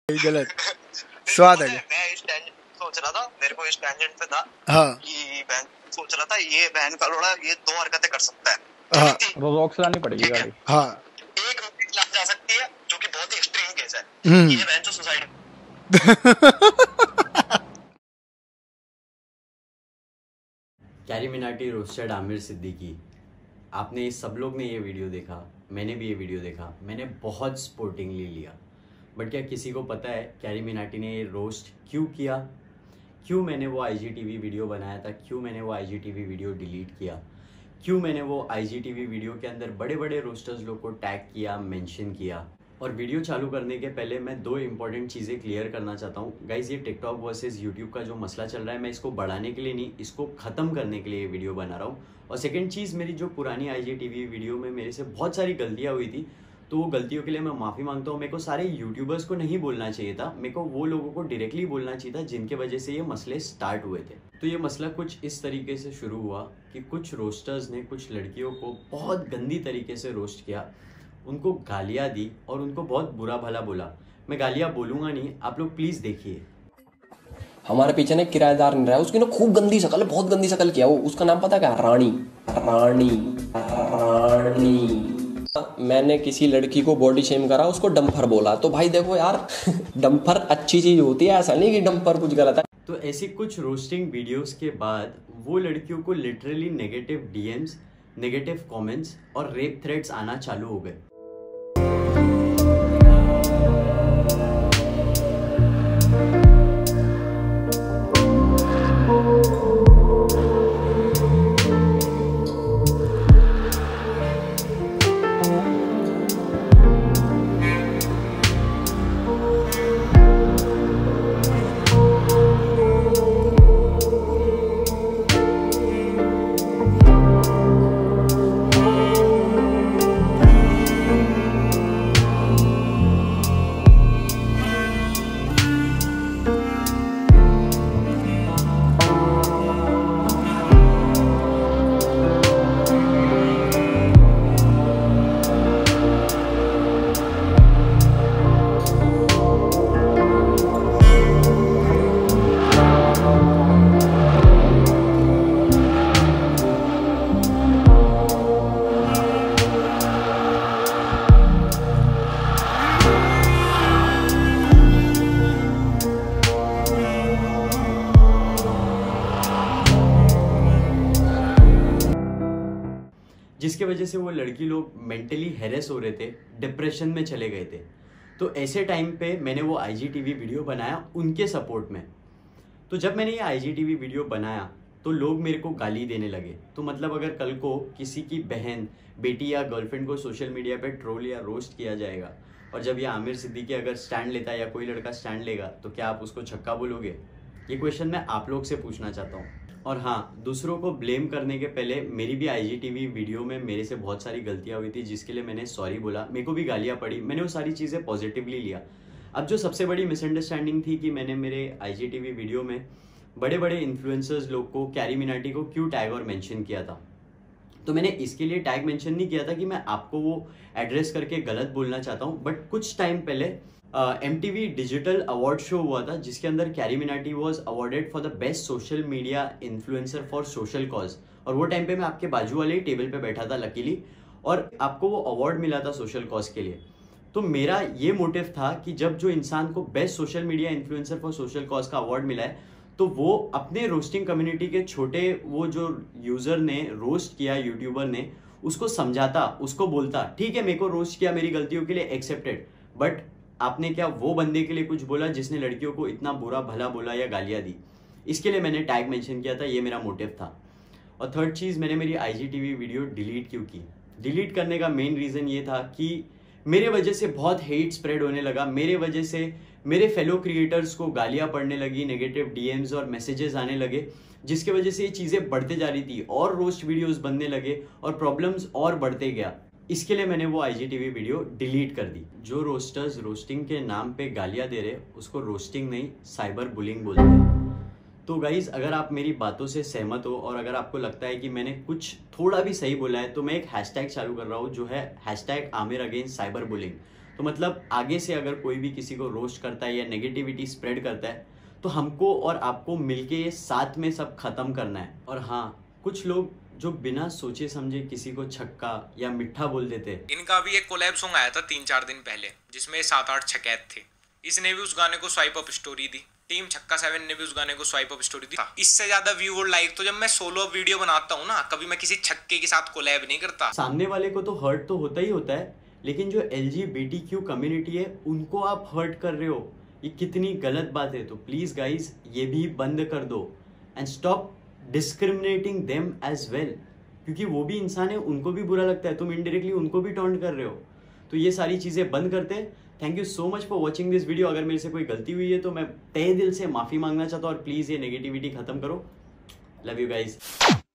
गलत स्वाद है। मैं इस टेंजेंट सोच रहा था, मेरे को इस टेंजेंट पे था हाँ कि बहन सोच रहा था ये बहन का लोड़ा ये दो हरकतें कर सकता है। हाँ रोज लानी पड़ेगी गाड़ी। हाँ एक रोटी खिला जा सकती है जो कि बहुत ही एक्सट्रीम केस है। ये बहन जो सुसाइड कैरी मिनाटी रोस्टेड आमिर सिद्दीकी। आपने सब लोग ने ये वीडियो देखा, मैंने भी ये वीडियो देखा, मैंने बहुत स्पोर्टिंगली लिया। बट क्या किसी को पता है कैरी मिनाटी ने ये रोस्ट क्यों किया? क्यों मैंने वो IGTV वीडियो बनाया था? क्यों मैंने वो IGTV वीडियो डिलीट किया? क्यों मैंने वो IGTV वीडियो के अंदर बड़े बड़े रोस्टर्स लोग को टैग किया, मेंशन किया? और वीडियो चालू करने के पहले मैं दो इंपॉर्टेंट चीज़ें क्लियर करना चाहता हूँ। गाइज़, ये टिकटॉक वर्सेस यूट्यूब का जो मसला चल रहा है, मैं इसको बढ़ाने के लिए नहीं, इसको ख़त्म करने के लिए ये वीडियो बना रहा हूँ। और सेकंड चीज़, मेरी जो पुरानी IGTV वीडियो में मेरे से बहुत सारी गलतियाँ हुई थी, तो वो गलतियों के लिए मैं माफ़ी मांगता हूँ। मेरे को सारे यूट्यूबर्स को नहीं बोलना चाहिए था, मेरे को वो लोगों को डायरेक्टली बोलना चाहिए था जिनके वजह से ये मसले स्टार्ट हुए थे। तो ये मसला कुछ इस तरीके से शुरू हुआ कि कुछ रोस्टर्स ने कुछ लड़कियों को बहुत गंदी तरीके से रोस्ट किया, उनको गालियाँ दी और उनको बहुत बुरा भला बोला। मैं गालियाँ बोलूँगा नहीं, आप लोग प्लीज़ देखिए। हमारे पीछे ना किराएदार नहीं रहा, उसकी ना खूब गंदी शक्ल है, बहुत गंदी शक्ल किया। वो उसका नाम पता क्या? रानी। रानी रानी मैंने किसी लड़की को बॉडी शेम करा, उसको डंपर बोला। तो भाई देखो यार डंपर अच्छी चीज होती है, ऐसा नहीं कि डंपर कुछ गलत है। तो ऐसी कुछ रोस्टिंग वीडियोस के बाद वो लड़कियों को literally negative DMs, negative comments और रेप थ्रेट्स आना चालू हो गए। जिसके वजह से वो लड़की लोग मेंटली हैरेस हो रहे थे, डिप्रेशन में चले गए थे। तो ऐसे टाइम पे मैंने वो IGTV वीडियो बनाया उनके सपोर्ट में। तो जब मैंने ये IGTV वीडियो बनाया तो लोग मेरे को गाली देने लगे। तो मतलब अगर कल को किसी की बहन, बेटी या गर्लफ्रेंड को सोशल मीडिया पे ट्रोल या रोस्ट किया जाएगा, और जब ये आमिर सिद्दीकी अगर स्टैंड लेता है या कोई लड़का स्टैंड लेगा, तो क्या आप उसको छक्का बोलोगे? ये क्वेश्चन मैं आप लोग से पूछना चाहता हूँ। और हाँ, दूसरों को ब्लेम करने के पहले मेरी भी IGTV वीडियो में मेरे से बहुत सारी गलतियाँ हुई थी, जिसके लिए मैंने सॉरी बोला। मेरे को भी गालियाँ पड़ी, मैंने वो सारी चीज़ें पॉजिटिवली लिया। अब जो सबसे बड़ी मिसअंडरस्टैंडिंग थी कि मैंने मेरे IGTV वीडियो में बड़े बड़े इन्फ्लुएंसर्स लोग को, कैरी मिनाटी को क्यों टैग और मेंशन किया था। तो मैंने इसके लिए टैग मेंशन नहीं किया था कि मैं आपको वो एड्रेस करके गलत बोलना चाहता हूँ। बट कुछ टाइम पहले MTV डिजिटल अवार्ड शो हुआ था, जिसके अंदर Carry Minati was awarded for the best social media influencer for social cause. और वो टाइम पे मैं आपके बाजू वाले ही टेबल पे बैठा था लकीली, और आपको वो अवार्ड मिला था सोशल कॉज के लिए। तो मेरा ये मोटिव था कि जब जो इंसान को best social media influencer for social cause का अवार्ड मिला है, तो वो अपने रोस्टिंग कम्युनिटी के छोटे वो जो यूजर ने रोस्ट किया, यूट्यूबर ने, उसको समझाता, उसको बोलता ठीक है मेरे को रोस्ट किया, मेरी गलतियों के लिए एक्सेप्टेड, बट आपने क्या वो बंदे के लिए कुछ बोला जिसने लड़कियों को इतना बुरा भला बोला या गालियाँ दी? इसके लिए मैंने टैग मेंशन किया था, ये मेरा मोटिव था। और थर्ड चीज़, मैंने मेरी IGTV वीडियो डिलीट क्यों की? डिलीट करने का मेन रीज़न ये था कि मेरे वजह से बहुत हेट स्प्रेड होने लगा, मेरे वजह से मेरे फेलो क्रिएटर्स को गालियाँ पड़ने लगी, नेगेटिव DMs और मैसेजेस आने लगे, जिसके वजह से ये चीज़ें बढ़ते जा रही थी और रोस्ट वीडियोस बनने लगे और प्रॉब्लम्स और बढ़ते गया। इसके लिए मैंने वो IGTV वीडियो डिलीट कर दी। जो रोस्टर्स रोस्टिंग के नाम पे गालियाँ दे रहे, उसको रोस्टिंग नहीं साइबर बुलिंग बोलते हैं। तो गाइज, अगर आप मेरी बातों से सहमत हो और अगर आपको लगता है कि मैंने कुछ थोड़ा भी सही बोला है, तो मैं एक हैशटैग चालू कर रहा हूँ जो है #AmirAgainstCyberBullying। तो मतलब आगे से अगर कोई भी किसी को रोस्ट करता है या नेगेटिविटी स्प्रेड करता है तो हमको और आपको मिलके ये साथ में सब खत्म करना है। और हाँ, कुछ लोग जो बिना सोचे समझे किसी को छक्का या मिठा बोल देते। इनका भी एक कोलैब सॉन्ग आया था 3-4 दिन पहले जिसमें 7-8 छकैत थे। इसने भी उस गाने को स्वाइप अप स्टोरी दी, टीम छक्का 7 ने भी उस गाने को स्वाइप अप स्टोरी दी। इससे ज्यादा व्यू और लाइक तो जब मैं सोलो वीडियो बनाता हूँ ना, कभी मैं किसी छक्के के साथ कोलैब नहीं करता। सामने वाले को तो हर्ट तो होता ही होता है, लेकिन जो LGBTQ कम्युनिटी है उनको आप हर्ट कर रहे हो, ये कितनी गलत बात है। तो प्लीज गाइज ये भी बंद कर दो and stop discriminating them as well, क्योंकि वो भी इंसान है, उनको भी बुरा लगता है, तुम इनडायरेक्टली उनको भी टॉन्ट कर रहे हो। तो ये सारी चीजें बंद करते हैं। Thank you so much for watching this video. अगर मेरे से कोई गलती हुई है तो मैं तहे दिल से माफी मांगना चाहता हूँ और प्लीज ये नेगेटिविटी खत्म करो। Love you guys.